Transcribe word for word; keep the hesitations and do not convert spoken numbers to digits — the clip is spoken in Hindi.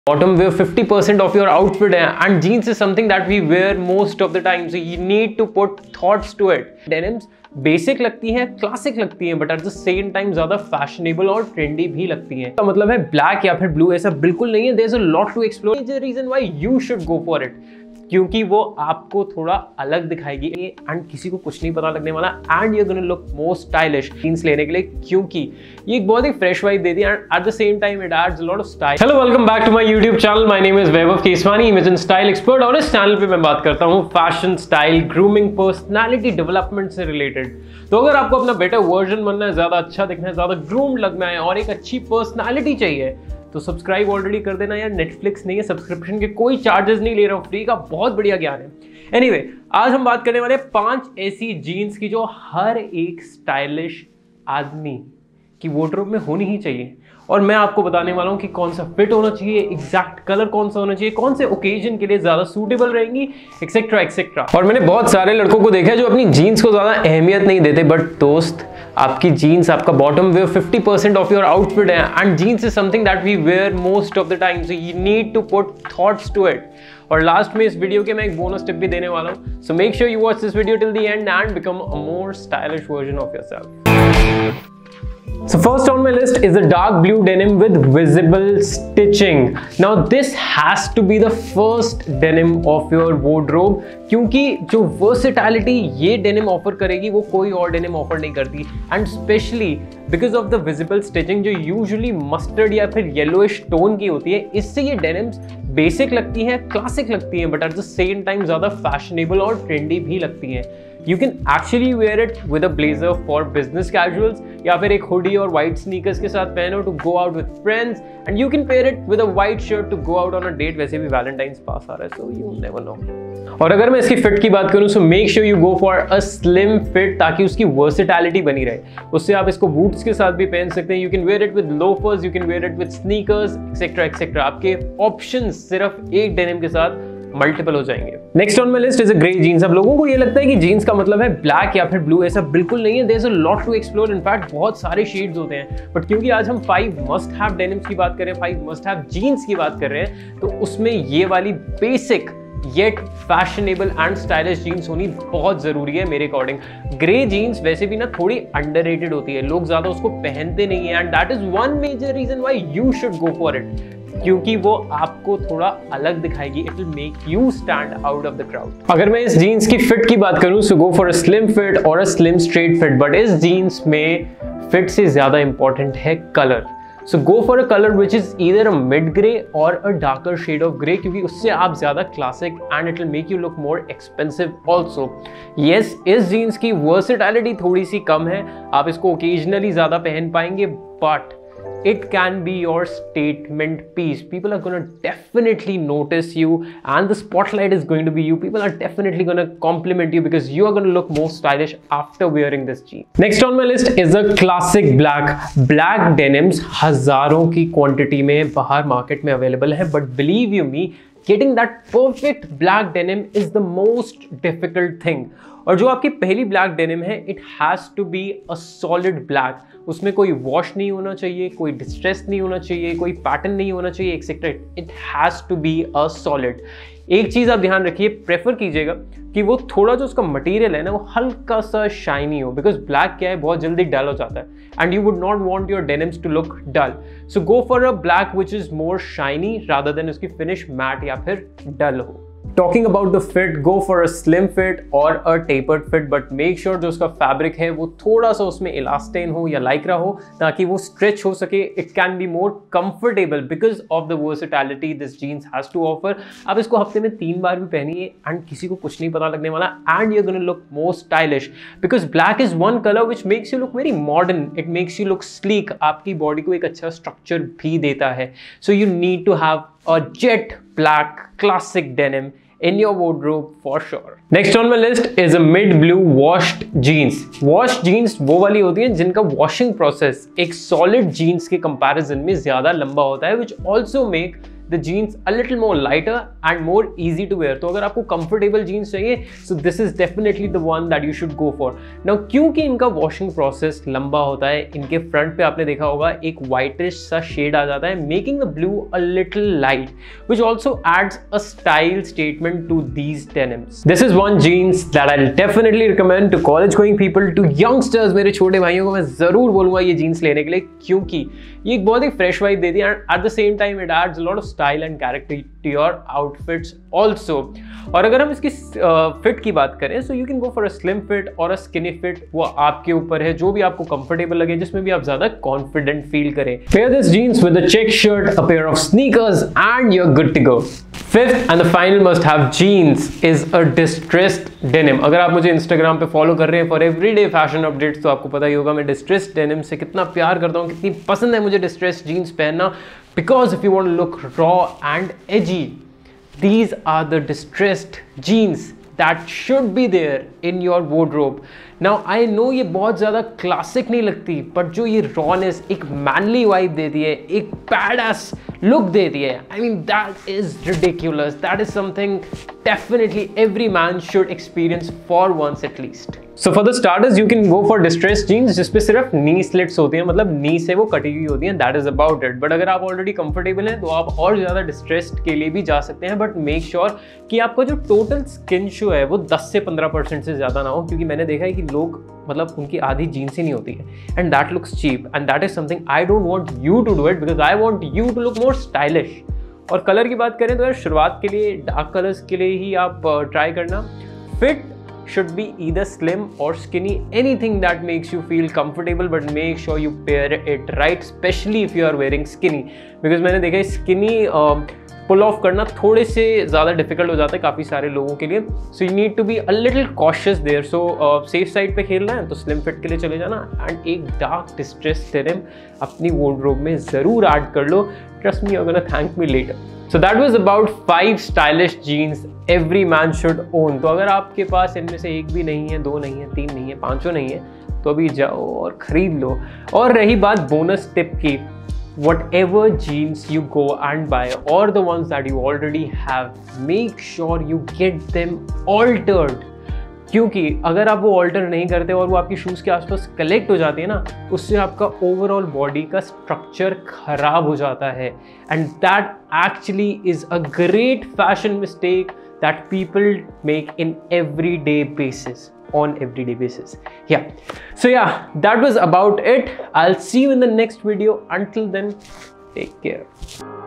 Bottom wear fifty percent of your outfit and jeans is something that we wear most of the time, so you need to put thoughts to it. Denims basic लगती हैं, क्लासिक लगती हैं, but at the same time ज्यादा फैशनेबल और ट्रेंडी भी लगती हैं। तो मतलब है ब्लैक या फिर ब्लू ऐसा बिल्कुल नहीं है। There is a lot to explore. Is the reason why you should go for it, क्योंकि वो आपको थोड़ा अलग दिखाएगी एंड किसी को कुछ नहीं पता लगने वाला and you are gonna look more stylish jeans लेने के लिए, क्योंकि ये एक बहुत ही फ्रेश वाइब देती है and at the same time it adds a lot of style. Hello, welcome back to my YouTube channel. My name is Vaibhav Keswani, image and style expert, और इस चैनल पे मैं बात करता हूँ fashion, style, grooming, personality development से रिलेटेड। तो अगर आपको अपना बेटर वर्जन बनना है, ज्यादा अच्छा दिखना है, ज्यादा ग्रूम्ड लगना है और एक अच्छी पर्सनैलिटी चाहिए, तो सब्सक्राइब ऑलरेडी कर देना यार। नेटफ्लिक्स नहीं है, सब्सक्रिप्शन के कोई चार्जेस नहीं ले रहा हूँ, फ्री का बहुत बढ़िया ज्ञान है। एनीवे anyway, आज हम बात करने वाले पांच ऐसी जीन्स की जो हर एक स्टाइलिश आदमी की वार्डरोब में होनी ही चाहिए, और मैं आपको बताने वाला हूँ कि कौन सा फिट होना चाहिए, एग्जैक्ट कलर कौन सा होना चाहिए, कौन से ओकेजन के लिए ज्यादा सूटेबल रहेंगी, एक्सेट्रा एक्सेट्रा। और मैंने बहुत सारे लड़कों को देखा है जो अपनी जीन्स को ज्यादा अहमियत नहीं देते, बट दोस्त आपकी जीन्स, आपका bottom wear fifty percent of your outfit है and jeans is something that we wear most of the time, so you need to put thoughts to it. और लास्ट में इस वीडियो के मैं एक बोनस टिप भी देने वाला हूं, so make sure you watch this video till the end and become a more stylish version of yourself. So first on my list is the dark blue denim with visible stitching. Now this has to be the first denim of your wardrobe, क्योंकि जो versatility ये denim offer करेगी वो कोई और denim offer नहीं करती, and especially because of the visible stitching जो usually mustard या फिर yellowish tone की होती है, इससे ये denims बेसिक लगती हैं, क्लासिक लगती हैं, but at the same time ज्यादा फैशनेबल और ट्रेंडी भी लगती हैं। You can actually wear it with a blazer for business casuals, या फिर एक hoodie और white sneakers के साथ पहनो to go out with friends, and you can pair it with a white shirt to go out on a date। वैसे भी Valentine's पास आ रहा है, so you never know। और अगर मैं इसकी फिट की बात करूं, so make sure you go for a slim fit, ताकि उसकी versatility बनी रहे। उससे आप इसको boots के साथ भी पहन सकते हैं, you can wear it with loafers, you can wear it with sneakers, etc etc। आपके options सिर्फ एक denim के साथ मल्टीपल हो जाएंगे। Next on my list is a grey jeans. अब लोगों को ये लगता है कि जीन्स का मतलब है ब्लैक या फिर ब्लू, ऐसा बिल्कुल नहीं है। There is a lot to explore, in fact बहुत सारे शेड्स होते हैं, बट क्योंकि आज हम फाइव मस्ट हैव डेनिम्स की बात कर रहे हैं, फाइव मस्ट हैव जीन्स की बात कर रहे हैं, तो उसमें ये वाली basic yet fashionable and stylish jeans होनी बहुत जरूरी है मेरे अकॉर्डिंग। ग्रे जीन्स वैसे भी ना थोड़ी अंडररेटेड होती है, लोग ज्यादा उसको पहनते नहीं है, and that is one major reason why you should go for it, क्योंकि वो आपको थोड़ा अलग दिखाएगी। It will make you stand out of the crowd. अगर मैं इस जीन्स की फिट की बात करूं, so go for a slim fit और a slim straight fit, but इस जीन्स में फिट से ज्यादा इंपॉर्टेंट है colour. So go for a colour which is either a mid grey और a darker shade of grey, क्योंकि उससे आप ज्यादा classic and it will make you look more expensive also. Yes, इस जीन्स की वर्सेटैलिटी थोड़ी सी कम है, आप इसको ओकेजनली ज्यादा पहन पाएंगे, but it can be your statement piece. People are going to definitely notice you and the spotlight is going to be you. People are definitely going to compliment you because you are going to look more stylish after wearing this jean. Next on my list is a classic black. Black denims हजारों की quantity में बाहर market में available है, but believe you me, getting that perfect black denim is the most difficult thing. और जो आपकी पहली ब्लैक डेनिम है, it has to be a solid black. उसमें कोई वॉश नहीं होना चाहिए, कोई डिस्ट्रेस नहीं होना चाहिए, कोई पैटर्न नहीं होना चाहिए, etcetera. It has to be a solid. एक चीज आप ध्यान रखिए, प्रेफर कीजिएगा कि वो थोड़ा जो उसका मटेरियल है ना, वो हल्का सा शाइनी हो, बिकॉज ब्लैक क्या है, बहुत जल्दी डल हो जाता है and you would not want your denims to look dull. So go for a black which is more shiny rather than उसकी फिनिश मैट या फिर डल हो। Talking about the fit, go for a slim fit or a tapered fit, but make sure जो उसका फैब्रिक है वो थोड़ा सा उसमें इलास्टिन हो या लाइक्रा हो, ताकि वो स्ट्रेच हो सके। It can be more comfortable because of the versatility this jeans has to offer. आप इसको हफ्ते में तीन बार भी पहनिए एंड किसी को कुछ नहीं पता लगने वाला, and you're gonna look more stylish because black is one color which makes you look very modern. It makes you look sleek. आपकी बॉडी को एक अच्छा स्ट्रक्चर भी देता है। So you need to have a jet black classic denim in your wardrobe for sure. Next on my list is a mid blue washed jeans. Washed jeans वो वाली होती हैं जिनका washing process एक solid jeans के comparison में ज्यादा लंबा होता है, which also make the jeans a little more lighter and more easy to wear. तो अगर आपको कंफर्टेबल जीन्स चाहिए so this is definitely the one that you should go for. Now क्योंकि इनका वॉशिंग प्रोसेस लंबा होता है, इनके फ्रंट पे आपने देखा होगा एक व्हाइटिश सा शेड आ जाता है, making the blue a little light, which also adds a style statement to these denims. This is one jeans that I will definitely recommend to college going people, to youngsters, मेरे छोटे भाइयों को मैं जरूर बोलूंगा ये जीन्स लेने के लिए, क्योंकि ये एक बहुत ही फ्रेश वाइब देती है and at the same time it adds a lot of style and character to your outfits also. और अगर हम इसकी फिट uh, की बात करें so you can go for a slim fit और अ स्किनी फिट, वो आपके ऊपर है, जो भी आपको कंफर्टेबल लगे, जिसमें भी आप ज्यादा कॉन्फिडेंट फील करें। Pair this jeans with a check shirt, a pair of sneakers and you are good to go. Fifth and the final must have jeans is a distressed denim. अगर आप मुझे इंस्टाग्राम पे फॉलो कर रहे हैं फॉर एवरीडे फैशन अपडेट्स तो आपको पता ही होगा मैं डिस्ट्रेस्ड डेनिम से कितना प्यार करता हूँ, कितनी पसंद है मुझे डिस्ट्रेस्ड जीन्स पहनना, because if you want to look raw and edgy, these are the distressed jeans that should be there in your wardrobe. Now I know ये बहुत ज़्यादा क्लासिक नहीं लगती, बट जो ये रॉनेस एक मैनली वाइब देती है, एक बैडएस लुक देती है, I mean that is ridiculous. That is something definitely every man should experience for once at least. So for the starters you can go for distressed jeans जिसपे सिर्फ नी स्लिट्स होती हैं, मतलब नी से वो कटी हुई होती हैं, that is about it. But अगर आप ऑलरेडी कंफर्टेबल हैं तो आप और ज़्यादा डिस्ट्रेस्ड के लिए भी जा सकते हैं, बट मेक श्योर कि आपका जो टोटल स्किन शो है वो दस से पंद्रह परसेंट से ज़्यादा ना हो, क्योंकि मैंने देखा है कि लोग मतलब उनकी आधी जीन्स ही नहीं होती है and that looks cheap and that is something I don't want you to do it, because I want you to look more stylish. और कलर की बात करें तो यार शुरुआत के लिए डार्क कलर्स के लिए ही आप ट्राई करना। Fit should be either slim or skinny, anything that makes you feel comfortable, but make sure you pair it right, especially if you are wearing skinny, because मैंने देखा है skinny पुल ऑफ करना थोड़े से ज़्यादा डिफिकल्ट हो जाता है काफ़ी सारे लोगों के लिए, so you need to be a little cautious there. So safe side पे खेलना है तो स्लिम फिट के लिए चले जाना एंड एक डार्क डिस्ट्रेस डेनिम अपनी वार्डरोब में ज़रूर ऐड कर लो, trust me you are gonna thank me later. So that was about five stylish jeans every man should own. तो अगर आपके पास इनमें से एक भी नहीं है, दो नहीं है, तीन नहीं है, पाँचों नहीं है, तो अभी जाओ और ख़रीद लो। और रही बात बोनस टिप की, whatever jeans you go and buy or the ones that you already have, make sure you get them altered, क्योंकि अगर आप वो ऑल्टर नहीं करते और वो आपकी शूज़ के आसपास कलेक्ट हो जाती है ना, उससे आपका ओवरऑल बॉडी का स्ट्रक्चर खराब हो जाता है and that actually is a great fashion mistake that people make in everyday basis on everyday basis. Yeah, so yeah, that was about it. I'll see you in the next video. Until then, take care.